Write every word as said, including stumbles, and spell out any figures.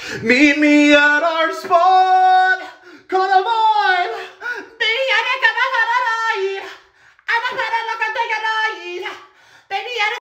Meet me at our spot. Call a vibe. Baby, I